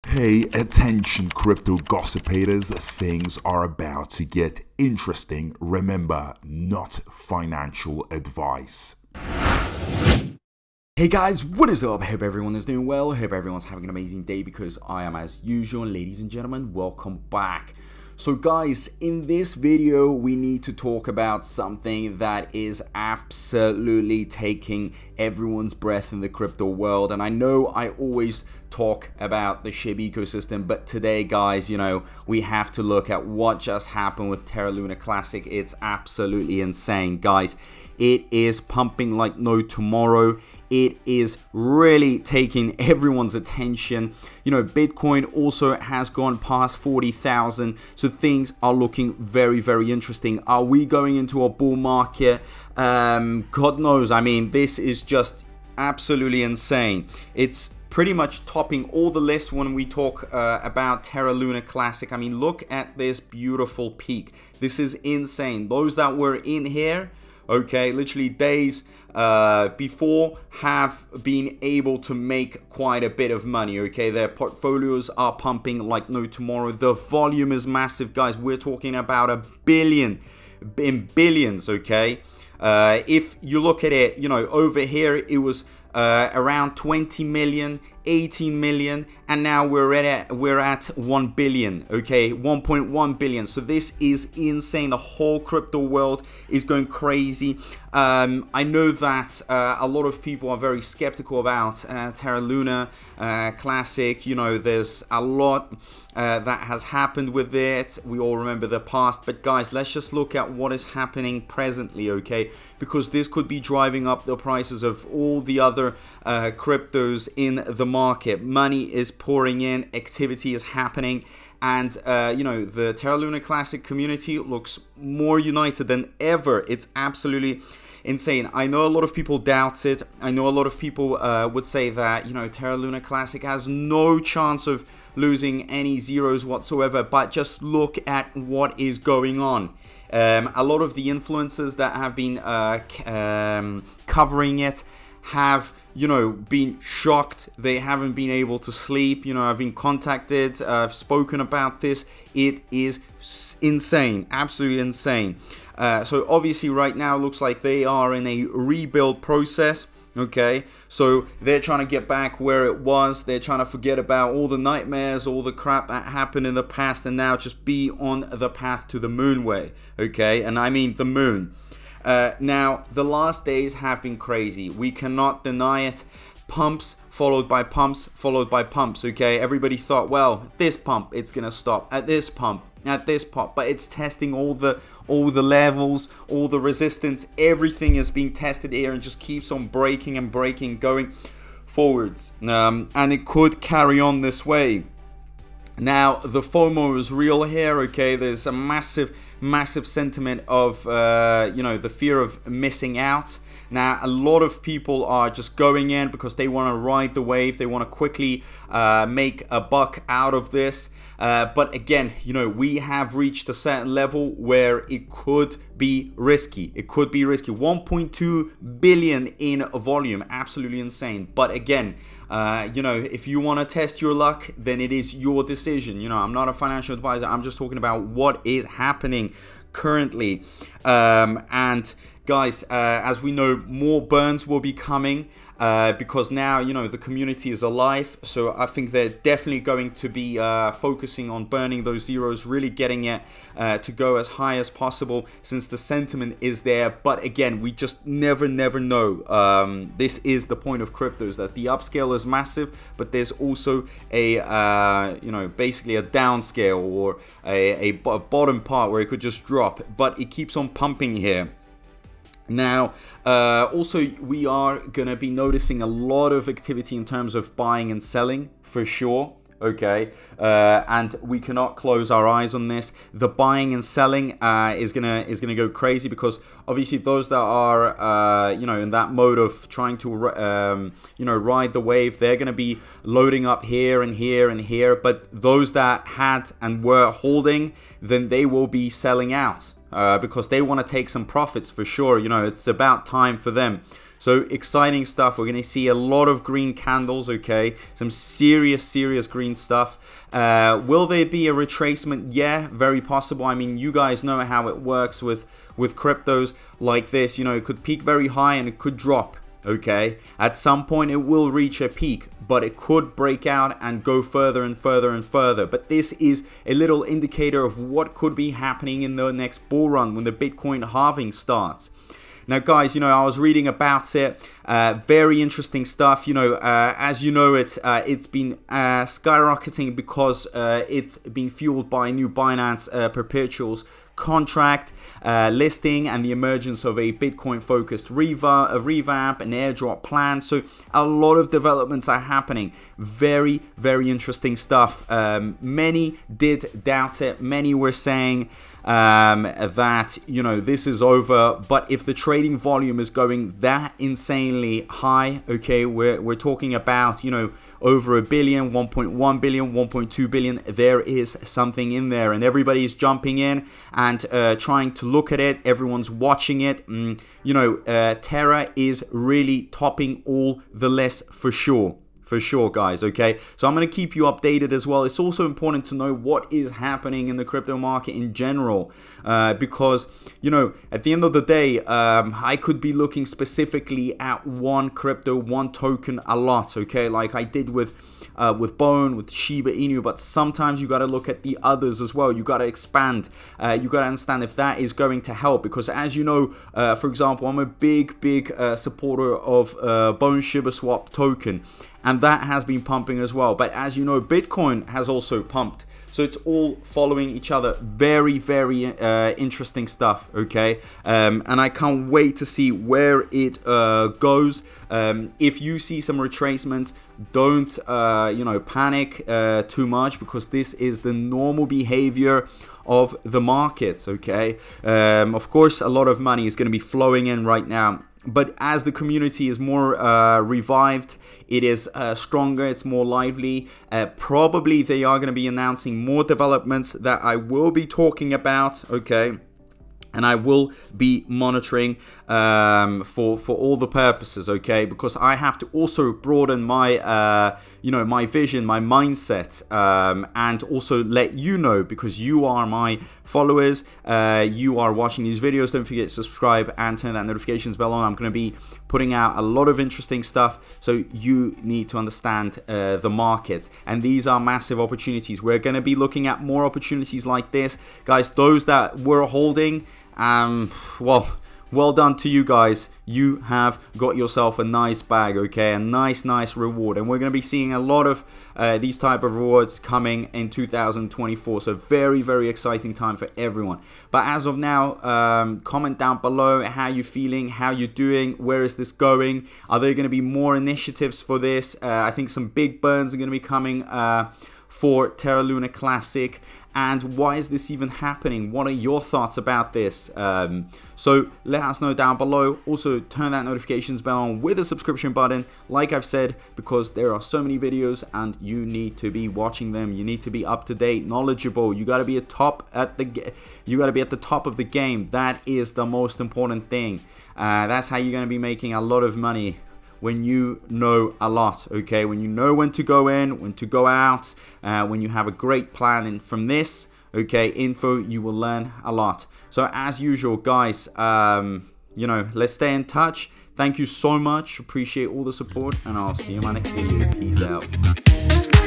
Hey, attention crypto gossipators, things are about to get interesting. Remember, not financial advice. Hey guys, what is up? Hope everyone is doing well. Hope everyone's having an amazing day because I am as usual. Ladies and gentlemen, welcome back. So guys, in this video, we need to talk about something that is absolutely taking everyone's breath in the crypto world. And I know I always talk about the SHIB ecosystem, but today, guys, we have to look at what just happened with TERRA LUNA Classic. It's absolutely insane, guys. It is pumping like no tomorrow. It is really taking everyone's attention. Bitcoin also has gone past 40,000. So things are looking very, very interesting. Are we going into a bull market? God knows. I mean, this is just absolutely insane. It's pretty much topping all the lists when we talk about TERRA LUNA Classic. I mean, look at this beautiful peak. This is insane. Those that were in here, okay, literally days before, have been able to make quite a bit of money. Okay, their portfolios are pumping like no tomorrow. The volume is massive, guys. We're talking about $1 billion in billions. Okay, if you look at it, over here it was around 20 million, 18 million, and now we're at 1 billion. Okay, 1.1 billion. So this is insane. The whole crypto world is going crazy. I know that a lot of people are very skeptical about TERRA LUNA Classic. There's a lot that has happened with it. We all remember the past, but guys, let's just look at what is happening presently, okay? Because this could be driving up the prices of all the other cryptos in the market. Money is pouring in, activity is happening, and the TERRA LUNA Classic community looks more united than ever. It's absolutely insane. I know a lot of people doubt it. I know a lot of people would say that TERRA LUNA Classic has no chance of losing any zeros whatsoever, but just look at what is going on. A lot of the influencers that have been covering it have been shocked. They haven't been able to sleep. I've been contacted, I've spoken about this. It is insane, absolutely insane. So obviously right now looks like they are in a rebuild process. Okay, so they're trying to get back where it was. They're trying to forget about all the nightmares, all the crap that happened in the past, and now just be on the path to the moon way. Okay, and I mean the moon. Now, the last days have been crazy. We cannot deny it. Pumps followed by pumps followed by pumps. Okay, everybody thought, well, this pump it's gonna stop, at this pump, at this pump, but it's testing all the levels, all the resistance. Everything is being tested here and just keeps on breaking and breaking, going forwards, and it could carry on this way. Now, the FOMO is real here. Okay, there's a massive sentiment of the fear of missing out. Now, a lot of people are just going in because they want to ride the wave. They want to quickly make a buck out of this. But again, we have reached a certain level where it could be risky. It could be risky. 1.2 billion in volume, absolutely insane. But again, if you want to test your luck, then it is your decision. I'm not a financial advisor. I'm just talking about what is happening currently. And guys, as we know, more burns will be coming. Because now, the community is alive. So I think they're definitely going to be focusing on burning those zeros, really getting it to go as high as possible since the sentiment is there. But again, we just never know. This is the point of cryptos, that the upscale is massive, but there's also a, basically a downscale or a bottom part where it could just drop, but it keeps on pumping here. Now, also, we are going to be noticing a lot of activity in terms of buying and selling, for sure. Okay, and we cannot close our eyes on this. The buying and selling is gonna go crazy, because obviously those that are in that mode of trying to ride the wave, they're gonna be loading up here and here and here. But those that had and were holding, then they will be selling out. Because they want to take some profits for sure. It's about time for them So exciting stuff. We're going to see a lot of green candles, okay? Some serious green stuff. Will there be a retracement? Yeah, very possible. I mean, you guys know how it works with cryptos like this. You know, it could peak very high and it could drop. Okay, at some point it will reach a peak, but it could break out and go further and further and further. But this is a little indicator of what could be happening in the next bull run when the Bitcoin halving starts. Now, guys, you know, I was reading about it. Very interesting stuff. You know, as you know, it's been skyrocketing because it's been fueled by a new Binance Perpetuals contract listing and the emergence of a Bitcoin-focused revamp, an airdrop plan. So a lot of developments are happening. Very interesting stuff. Many did doubt it. Many were saying that, you know, this is over. But if the trading volume is going that insanely high, okay, we're talking about, you know, over 1 billion, 1.1 billion, 1.2 billion, there is something in there, and everybody is jumping in and trying to look at it. Everyone's watching it. You know, Terra is really topping all the lists for sure. For sure, guys, okay? So I'm going to keep you updated as well. It's also important to know what is happening in the crypto market in general, because, you know, at the end of the day, I could be looking specifically at one crypto, one token a lot, okay? Like I did with Bone, with Shiba Inu, but sometimes you got to look at the others as well. You got to expand. You got to understand if that is going to help, because as you know, for example, I'm a big supporter of Bone SHIBASWAP token, and that has been pumping as well. But as you know, Bitcoin has also pumped. So it's all following each other. Very interesting stuff, okay? And I can't wait to see where it goes. If you see some retracements, don't you know, panic too much, because this is the normal behavior of the markets, okay? Of course, a lot of money is going to be flowing in right now. But as the community is more revived, it is stronger, it's more lively. Probably they are going to be announcing more developments that I will be talking about, okay? And I will be monitoring for all the purposes, okay? Because I have to also broaden my, you know, my vision, my mindset, and also let you know, because you are my followers, you are watching these videos. Don't forget to subscribe and turn that notifications bell on. I'm going to be putting out a lot of interesting stuff, so you need to understand the markets, and these are massive opportunities. We're going to be looking at more opportunities like this, guys. Those that were holding, well done to you guys. You have got yourself a nice bag, okay? A nice reward. And we're going to be seeing a lot of these type of rewards coming in 2024. So very exciting time for everyone. But as of now, comment down below how you're feeling, how you're doing, where is this going? Are there going to be more initiatives for this? I think some big burns are going to be coming for Terra Luna Classic. And why is this even happening? What are your thoughts about this? So let us know down below. Also, turn that notifications bell on with a subscription button, like I've said, because there are so many videos and you need to be watching them. You need to be up to date, knowledgeable. You got to be at the top of the game. That is the most important thing. That's how you're going to be making a lot of money. When you know a lot, okay? When you know when to go in, when to go out, when you have a great plan. And from this, okay, info, you will learn a lot. So as usual, guys, you know, let's stay in touch. Thank you so much. Appreciate all the support, and I'll see you in my next video. Peace out.